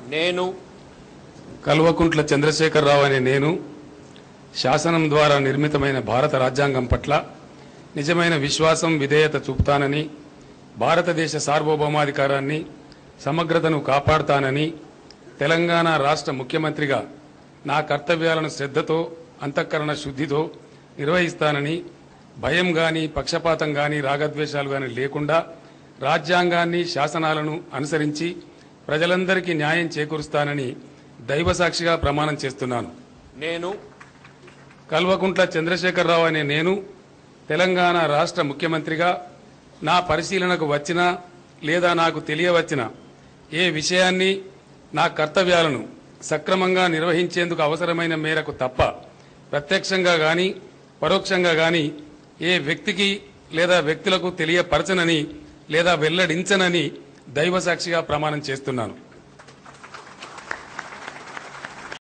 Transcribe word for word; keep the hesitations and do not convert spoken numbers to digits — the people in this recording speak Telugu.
నేను కల్వకుంట్ల చంద్రశేఖరరావు అనే నేను శాసనం ద్వారా నిర్మితమైన భారత రాజ్యాంగం పట్ల నిజమైన విశ్వాసం విధేయత చూపుతానని, భారతదేశ సార్వభౌమాధికారాన్ని సమగ్రతను కాపాడుతానని, తెలంగాణ రాష్ట్ర ముఖ్యమంత్రిగా నా కర్తవ్యాలను శ్రద్ధతో అంతఃకరణ శుద్ధితో నిర్వహిస్తానని, భయం గాని పక్షపాతం గాని రాగద్వేషాలు గాని లేకుండా రాజ్యాంగాన్ని శాసనాలను అనుసరించి ప్రజలందరికీ న్యాయం చేకూరుస్తానని దైవసాక్షిగా ప్రమాణం చేస్తున్నాను. నేను కల్వకుంట్ల చంద్రశేఖరరావు అనే నేను తెలంగాణ రాష్ట్ర ముఖ్యమంత్రిగా నా పరిశీలనకు వచ్చిన లేదా నాకు తెలియవచ్చిన ఏ విషయాన్ని నా కర్తవ్యాలను సక్రమంగా నిర్వహించేందుకు అవసరమైన మేరకు తప్ప ప్రత్యక్షంగా గాని పరోక్షంగా గాని ఏ వ్యక్తికి లేదా వ్యక్తులకు తెలియపరచనని లేదా వెల్లడించనని దైవసాక్షిగా ప్రమాణం చేస్తున్నాను.